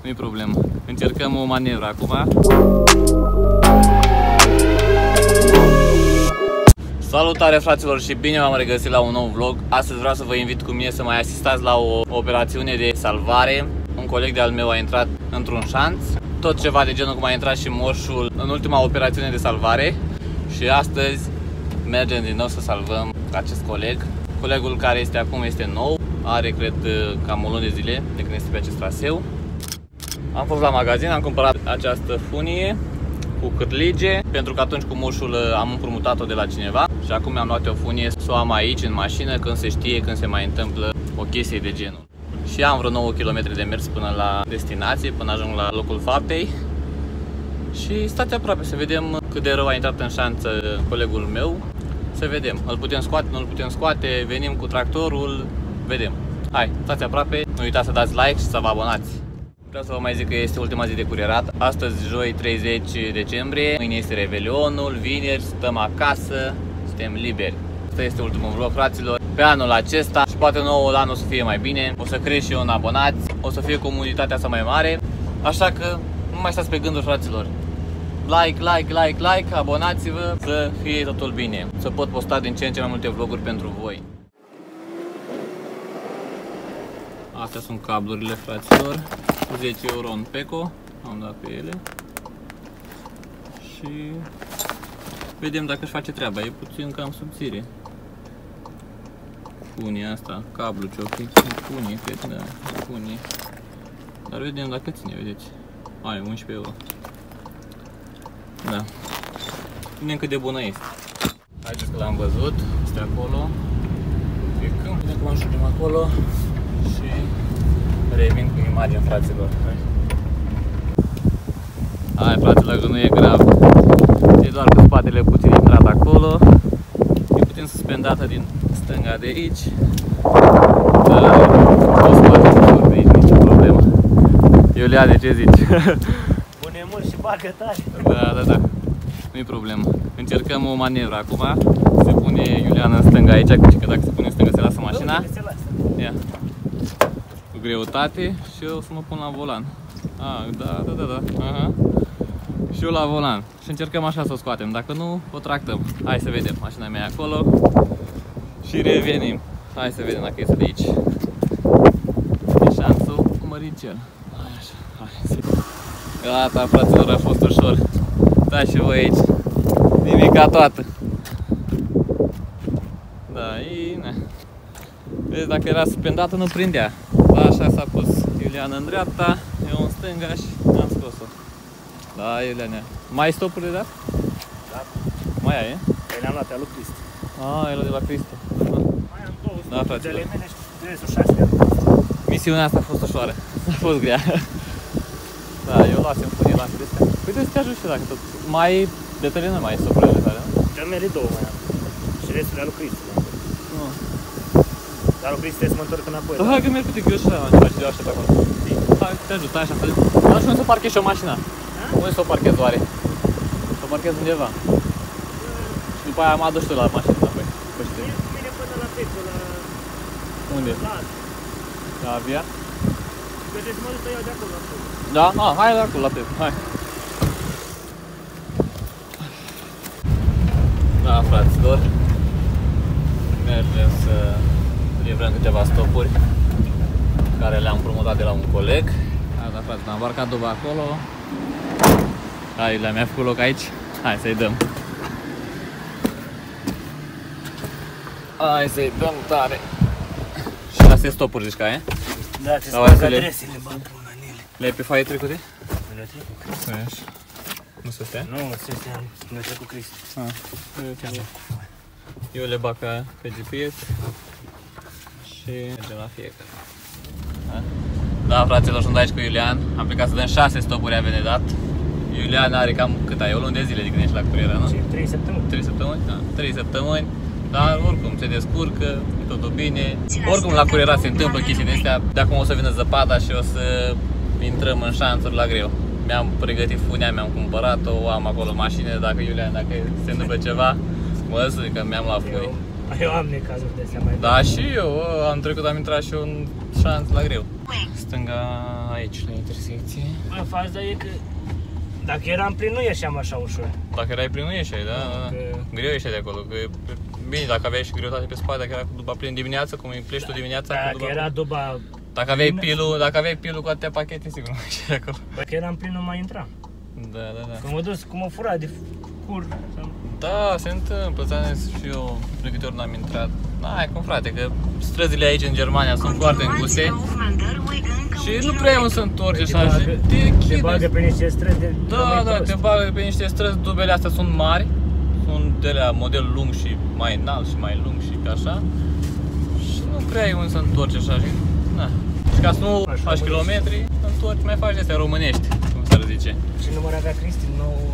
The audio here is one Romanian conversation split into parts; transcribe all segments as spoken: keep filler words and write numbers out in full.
nu-i problemă. Încercăm o manevră acum. Salutare fraților și bine v-am regăsit la un nou vlog. Astăzi vreau să vă invit cu mine să mai asistați la o operațiune de salvare. Un coleg de-al meu a intrat într-un șanț, tot ceva de genul cum a intrat și moșul în ultima operațiune de salvare. Și astăzi mergem din nou să salvăm acest coleg. Colegul care este acum este nou, are cred cam o lună de zile de când este pe acest traseu. Am fost la magazin, am cumpărat această funie cu cârlige, pentru că atunci cu moșul am împrumutat-o de la cineva și acum mi-am luat o funie să o am aici în mașină când se știe, când se mai întâmplă o chestie de genul. Și am vreo nouă kilometri de mers până la destinație, până ajung la locul faptei. Și stați aproape să vedem cât de rău a intrat în șanță colegul meu. Să vedem, îl putem scoate, nu îl putem scoate, venim cu tractorul, vedem. Hai, stați aproape, nu uitați să dați like și să vă abonați. Vreau să vă mai zic că este ultima zi de curierat. Astăzi, joi treizeci decembrie, mâine este Revelionul, vineri, stăm acasă, suntem liberi. Asta este ultimul vlog, fraților, pe anul acesta și poate noul an o să fie mai bine. O să cresc și eu în abonați, o să fie comunitatea asta mai mare. Așa că nu mai stați pe gânduri, fraților. Like, like, like, like, abonați-vă să fie totul bine. Să pot posta din ce în ce mai multe vloguri pentru voi. Astea sunt cablurile, fraților, cu zece euro în Peco, am dat pe ele. Și vedem dacă își face treaba, e puțin cam subțire. Funia asta, cablu ce-o fi, funie, cred, da, funie. Dar vedem dacă ține, vedeți. Ai, unsprezece euro. Da. Vedem cât de bună este. Haideți că l-am văzut, este acolo. Plecăm, vedem cum ajungem acolo. Și revin cu imagini, fraților. Hai, Hai fraților, că nu e grav. E doar cu spatele puțin intrat acolo. E puțin suspendată din stânga de aici. Dar o scoate de aici, nicio problemă. Iuliane, ce zici? Pune mult și bagă tare. Da, da, da. Nu-i problemă. Încercăm o manevră acum. Se pune Iulian în stânga aici, că dacă se pune în stânga se lasă mașina. Ia. Cu greutate și eu să mă pun la volan. Ah, da, da, da, da. Aha. Și eu la volan. Și încercăm așa să o scoatem. Dacă nu, o tractăm. Hai să vedem. Mașina mea e acolo. Și revenim. Hai să vedem dacă iese de aici. E șanțul măricel. Hai așa. Hai să... Gata, fraților, a fost ușor. Da, și voi aici. Nimica toată. Da, e... Ne. Vezi, dacă era suspendată, nu prindea. Da, așa s-a pus Iulian în dreapta, eu în stânga și am scos-o. Da, Iuliane. Mai ai stopuri de dat? Da. Mai ai, e? Păi le-am luat, al lui Cristi. Ah, el de la Cristi. Mai am două Da, stopuri fraților. de ale mele și dresul șase. Misiunea asta a fost ușoară. A fost grea. Da, eu lasem funie la Cristi. Păi trebuie să te ajut și dacă tot... Mai de tărie nu mai ai stopurile tale, nu? De-al mele două mai am. Și restul le-a lui Cristi. Nu. Dar lui Cristi trebuie să mă întorc înapoi. Da, hai că merg cu tine, eu și am ceva și eu așa pe acolo. Hai, te ajut, hai așa să... Dar și unde să parchezi și o mașină? Unde să o parchezi oare? Să o parchezi undeva. Și după aia mă aduci tu la mașină înapoi. Vine cu mine până la Peco, la... Unde? La alt. La Avia? Că trebuie să mă duc să iau de acolo. Da? Ah, hai de acolo la Peco, hai. Da, fraților. Mergem să livrăm câteva stopuri care le-am împrumutat de la un coleg. Da, da, frate, am îmbarcat după acolo. Hai, le-am mi-a făcut loc aici. Hai să-i dăm. Hai să-i dăm tare. Și astea stopuri, zici ca e? Da, ce Sau să să le- adresele, bă, până în ele. Le-ai pe foaie trecute? Le-a trecut Cristi. Nu așa. Nu se stea? Nu, se stea, le-a trecut Cristi. Ah, eu le bag pe G P S și mergem la fiecare. Da? Da, fraților, sunt aici cu Iulian. Am plecat să dăm șase stopuri, avem de dat. Iulian are cam cât ai, o lună de zile de când ești la curieră, nu? trei săptămâni. trei săptămâni? Da, trei săptămâni. Dar oricum se descurcă, e totul bine. Oricum la curierat se întâmplă chestii de astea. De acum o să vină zăpada și o să intrăm în șanțuri la greu. Mi-am pregătit funia, mi-am cumpărat-o, o am acolo în mașină, dacă Iulian, dacă se întâmplă ceva, mă zic că mi-am luat fui. Eu am necazuri de astea mai. Da, și eu am trecut, am intrat și eu în șanț la greu. Stânga aici, la intersecție. Bă, faza e că dacă eram plin nu ieșeam așa ușor. Dacă erai plin, nu ieșai, da? Că... Greu ieșai de acolo, că bine, dacă aveai și greutate pe spate, dacă era cu duba plin dimineața, cum îi pleci tu dimineața cu duba Dacă era duba... Dacă aveai pilul, dacă aveai pilul cu atâtea pachete, sigur nu ieșai de acolo. Dacă eram plin nu mai intram. Da, da, da. Că mă dus cum mă fura de cur. Da, se întâmplă, ți-am zis și eu, de câte ori n-am intrat. N-ai cum, frate, că străzile aici în Germania sunt foarte înguste și nu prea e unde să întorci așa și te Te chizi. bagă pe niște străzi de... Da, da, te bagă pe niște străzi, dubele astea sunt mari, sunt de la model lung și mai înalt și mai lung și așa. Și nu prea e unde să întorci așa și, na. Și ca să nu faci kilometri, întorci, mai faci astea românești, cum s-ar zice. Ce număr avea Cristi?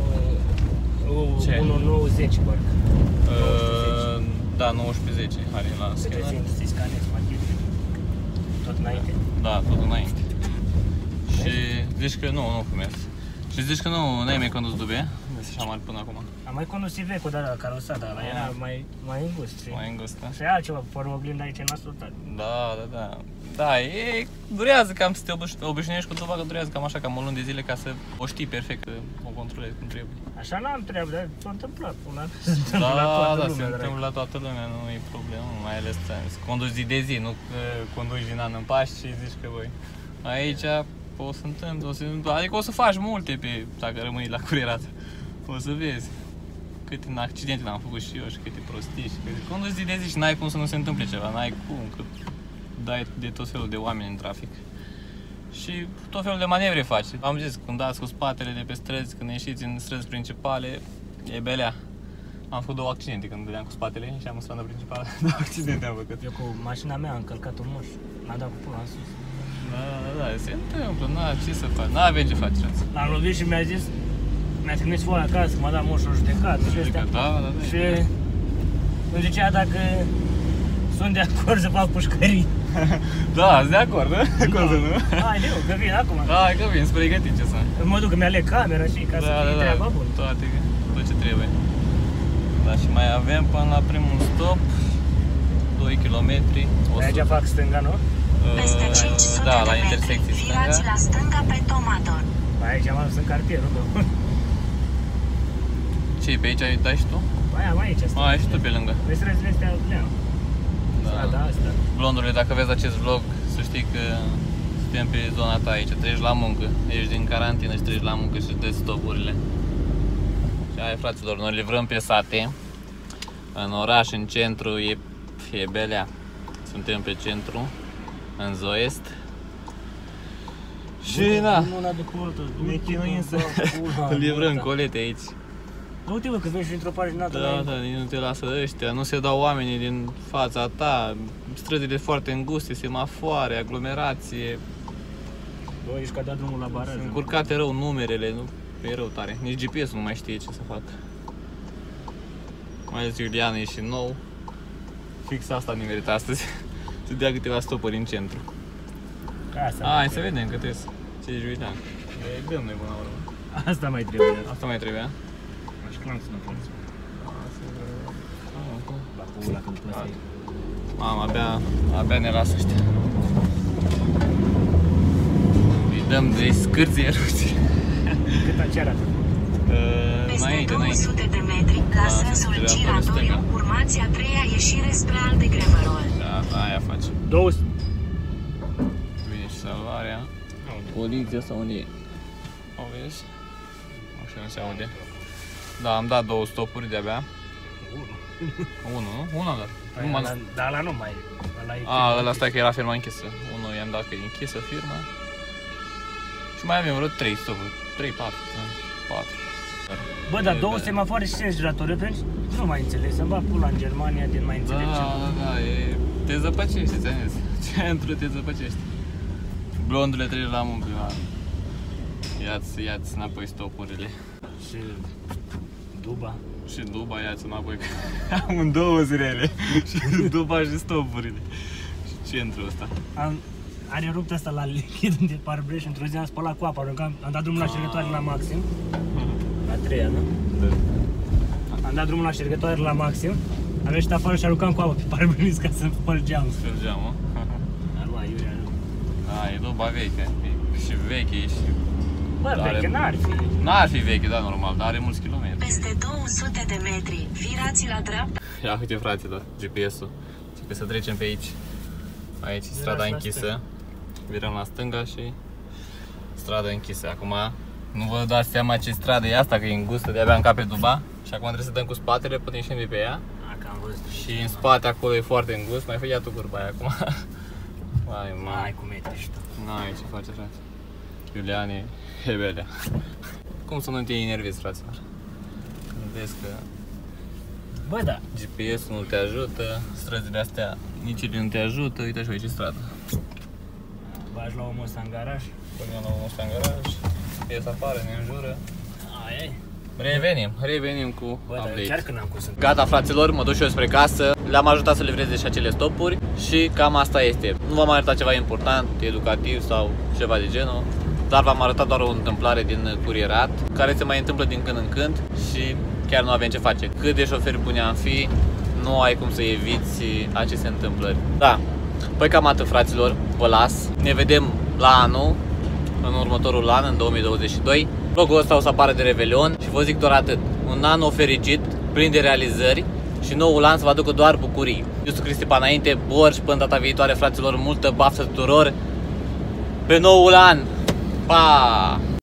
unu nouăzeci parcă. Uh, da, nouăsprezece zece are la scanner. Să-i scanezi pachete. Tot înainte? Da, tot înainte. Și zici că nu, nu fumez. Și zici că nu, n-ai mai condus dube, de așa mari până acum. Am mai condus Iveco, dar la carosat, dar era mai, mai îngust. Mai îngust, da? Și altceva, fără oglindă aici n-a ascultat. Da, da, da. Da, e, durează cam să te obișnuiești cu duba, că durează cam așa, cam o lună de zile ca să o știi perfect, că o controlezi cum trebuie. Așa n-am treabă, dar s-a întâmplat până da, la toată da, lumea, se întâmplă la toată lumea, nu e problemă, mai ales să conduci zi de zi, nu că conduci din an în pași și zici că voi. Aici o să întâmplă, o să, adică o să faci multe pe, dacă rămâi la curierat. O să vezi câte accidente l-am făcut și eu și câte prostii și câte conduci zi de zi și n-ai cum să nu se întâmple ceva, n-ai cum, că dai de tot felul de oameni în trafic. Și tot felul de manevre faci. Am zis, când dați cu spatele de pe străzi, când ieșiți în străzi principale, e belea. Am făcut două accidente când dădeam cu spatele și am în strada principală. Două accidente am făcut. Eu cu mașina mea am încălcat un moș. M-a dat cu pula în sus. Da, da, da, se întâmplă, n-a ce să faci, n-avem ce faci, frate. L-am lovit și mi-a zis, mi-a trimis foaia acasă, m-a dat moșul judecat și astea. Da, da, da. Și îmi zicea dacă sunt de acord să fac pușcării. Da, sunt de acord, da? De acord, nu? Hai, eu, că vin acum. Hai că vin, sunt pregătit ce să... Mă duc, îmi aleg camera și ca da, să fie da, treaba da, bună. toate, tot ce trebuie. Da, și mai avem până la primul stop, doi kilometri. Aici fac stânga, nu? Peste cinci sute da, de la metri, intersecție virați stânga. la stânga pe Tomator. Aici am ajuns în cartier, nu? Ce, pe aici dai și tu? Păi am aici asta. Ai și tu pe lângă. Vezi străzile astea, leau. Da. Strada asta. Blondurile, dacă vezi acest vlog, să știi că suntem pe zona ta aici, treci la muncă. Ești din carantină și treci la muncă și dai stopurile. Și hai, fraților, noi livrăm pe sate. În oraș, în centru, e, e belea. Suntem pe centru, în Zoest. Și na, Una după alta, ne chinuim să livrăm colete aici. Uite, bă, că vezi și într-o pagină Da, da, nu te lasă ăștia, nu se dau oamenii din fața ta, străzile foarte înguste, semafoare, aglomerație. Bă, ești ca dat drumul la baraj. Sunt încurcate rău numerele, nu? E rău tare, nici G P S-ul nu mai știe ce să facă. Mai ales Iulian e și nou. Fix asta ne merită astăzi, să dea câteva stopuri în centru. Asta Hai să vedem cât ies. Ce zici, Iulian? E dăm noi până la urmă. Asta mai trebuie. Asta mai trebuia? Aș clanț nu poți. La pula când plăsă. Mamă, abia, abia ne lasă ăștia. Îi dăm de scârție ruții. Cât ce arată? Peste Înainte, două înainte. sute de metri, la Da, sensul spre giratoriu, stânga. urmați a treia ieșire spre Aldegrevărol. Da, aia face. două sute. Vine și salvarea. Poliția sau unde e? O vezi? Așa nu se aude. Da, am dat două stopuri de-abia. Unu, nu? Unu am dat. Nu m-am dat. Dar ăla nu mai e. Ăla e. A, ăla stai că era firma închisă. Unul i-am dat că e închisă firma. Și mai avem vreo trei stopuri. trei, patru. patru. Bă, dar două semafoare și sens giratoriu, pentru nu mai înțeleg. Să-mi bag pula în Germania din mai Da, înțeleg ce. da, da, e... te zăpăcești, ți-am zis. Centru te zăpăcești. Blondule treci la muncă. Ia-ți, ia-ți înapoi stopurile. Și duba. Și duba ia-ți înapoi. Am în două zilele. Și duba și stopurile. Și centrul ăsta. Am, are rupt asta la lichid de parbreș, într-o zi am spălat cu apă, aruncam, am dat drumul la șergătoare la maxim. La treia, nu? Da. Am dat drumul la șergătoare la maxim. Am ieșit afară și aruncam cu apă pe parbreș ca să spăl geamul. Spărgeam, mă. Dar mă, Iurea, nu. Da, e duba veche. Și și veche și... Bă, Are- veche n-ar fi. N-ar fi veche, da, normal, dar are mulți kilometri. Peste două sute de metri, virați la dreapta. Ia uite, fraților, G P S-ul. Trebuie să trecem pe aici. Aici e strada la închisă. stânga. Virăm la stânga și strada închisă. Acum nu vă dați seama ce stradă e asta, că e îngustă, de-abia în cap pe duba. Și acum trebuie să dăm cu spatele până ieșim de pe ea. A, că am văzut. Și în spate acolo e foarte îngust. Mai fă ia tu curba aia acum. Vai, Ai mai. cum metri și tu. N-ai ce face, frate. Iulian e hebelea. Cum să nu te enervezi, fraților? Când vezi că Bă, da. G P S-ul nu te ajută, străzile astea nici ele nu te ajută, uite și aici e stradă. Bagi la omul ăsta în garaj. Punem la unul ăsta în garaj, ies afară, ne înjură. Ai, Revenim, revenim cu bă, dar update. chiar că n-am cum să... Gata, fraților, mă duc și eu spre casă. Le-am ajutat să livreze și acele stopuri și cam asta este. Nu v-am arătat ceva important, educativ sau ceva de genul, dar v-am arătat doar o întâmplare din curierat, care se mai întâmplă din când în când și chiar nu avem ce face. Cât de șoferi buni am fi, nu ai cum să eviți aceste întâmplări. Da, păi cam atât, fraților, vă las. Ne vedem la anul, în următorul an, în două mii douăzeci și doi. Vlogul ăsta o să apară de Revelion și vă zic doar atât. Un an fericit, plin de realizări și noul an să vă aducă doar bucurii. Eu sunt Cristi Panainte, Borș, până data viitoare, fraților, multă baftă tuturor pe noul an. Pa!